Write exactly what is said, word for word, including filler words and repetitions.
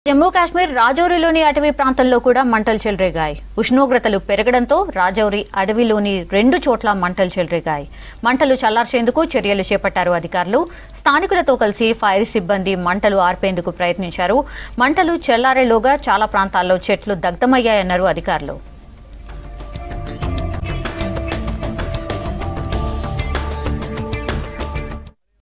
జమ్మూ కాశ్మీర్ రాజౌరిలోని అటవీ ప్రాంతంలో కూడా మంటలు చెలరేగాయి. ఉష్ణోగ్రతలు పెరగడంతో రాజౌరి అడవిలోని రెండు చోట్ల మంటలు చెలరేగాయి. మంటలు చల్లార్చేందుకు చర్యలు చేపట్టారు అధికారులు. స్థానికులతో కలిసి ఫైర్ సిబ్బంది మంటలు ఆర్పేందుకు ప్రయత్నించారు. మంటలు చల్లారేలోగా చాలా ప్రాంతాల్లో చెట్లు దగ్ధమయ్యాయన్నారు అధికారులు.